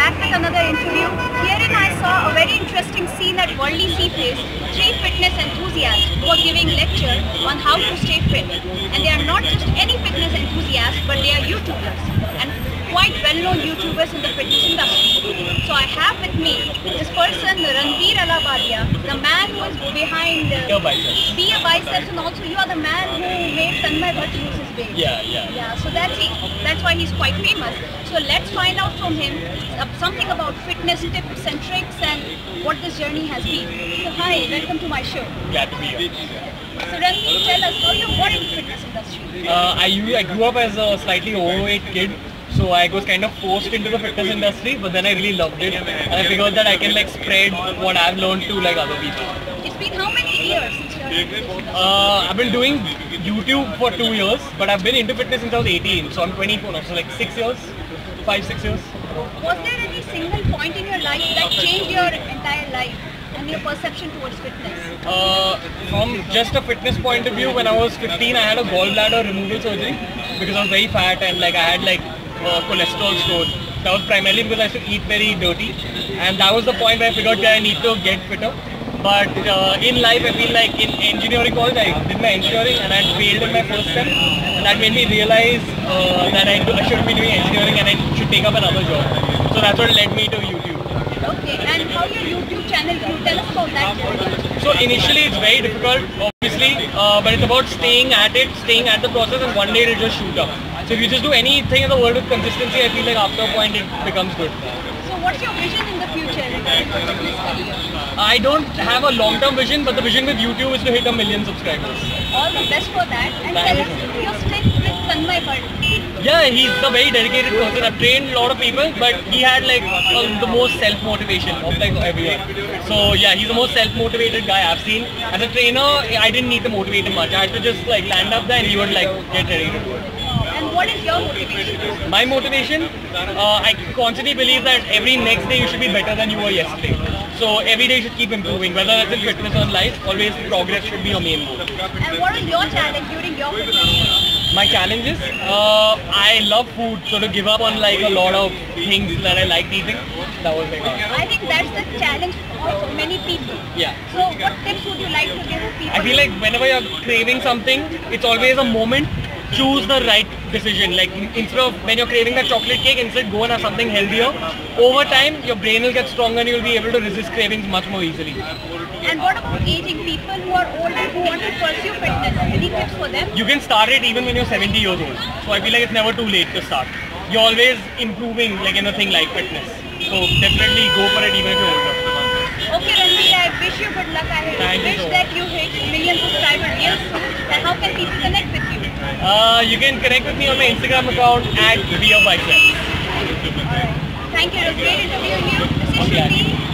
back with another interview. Herein I saw a very interesting scene at Worldly Seaface. 3 fitness enthusiasts who are giving lecture on how to stay fit. And they are not just any fitness enthusiasts, but they are YouTubers and quite well-known YouTubers in the fitness industry. So I have with me this person, Ranveer Allahbadia, the man who is behind Be a Biceps, and also you are the man who made Tanmay Bhatt lose his weight. Yeah. So that's why he's quite famous. So let's find out from him something about fitness tips and tricks and what this journey has been. So hi, welcome to my show. Glad to be here. So Ranveer, tell us how you got into fitness industry. I grew up as a slightly overweight kid. So I was kind of forced into the fitness industry, but then I really loved it, and I figured that I can like spread what I've learned to like other people. It's been how many years since you're I've been doing YouTube for 2 years, but I've been into fitness since I was 18, so I'm 24 now, so like 6 years, 5-6 years. Was there any single point in your life that changed your entire life and your perception towards fitness? From just a fitness point of view, when I was 15, I had a gallbladder removal surgery because I was very fat and like I had like cholesterol stored. That was primarily because I used to eat very dirty, and that was the point where I figured that I need to get fitter. But in life, I feel like in engineering college, I did my engineering and I failed in my first sem, and that made me realize that I shouldn't be doing engineering and I should take up another job. So that's what led me to YouTube. Okay, and how your YouTube channel grew? Tell us about that. So initially it's very difficult, obviously, but it's about staying at it, staying at the process, and one day it'll just shoot up. So if you just do anything in the world with consistency, I feel like after a point it becomes good. So what's your vision in the future regarding your fitness career? I don't have a long-term vision, but the vision with YouTube is to hit 1 million subscribers. All the best for that. And tell us your stint with Tanmay Bhatt. Yeah, he's a very dedicated person. I've trained a lot of people, but he had like the most self-motivation of like everyone. So yeah, he's the most self-motivated guy I've seen. As a trainer, I didn't need to motivate him much. I had to just like land up there and he would like get ready to do it. And what is your motivation? My motivation? I constantly believe that every next day you should be better than you were yesterday. So every day you should keep improving, whether it's in fitness or in life, always progress should be your main goal. And what is your challenge during your fitness? My challenges? I love food, so to give up on like a lot of things that I liked eating, that was like I think that's the challenge for many people. Yeah. So what tips would you like to give people? I feel like whenever you're craving something, it's always a moment. Choose the right decision. Like instead of when you're craving that chocolate cake, instead go and have something healthier. Over time, your brain will get stronger and you'll be able to resist cravings much more easily. And what about aging people who are older who want to pursue fitness? Any tips for them? You can start it even when you're 70 years old. So I feel like it's never too late to start. You're always improving like in a thing like fitness. So definitely go for it even if you're older. Okay Ranveer, I wish you good luck ahead. Thank you wish so that you hit 1 million subscribers real soon. And how can people connect with you? You can connect with me on my Instagram account at Be a Biceps. Alright. Thank you. It was great interviewing you. This is Shruti.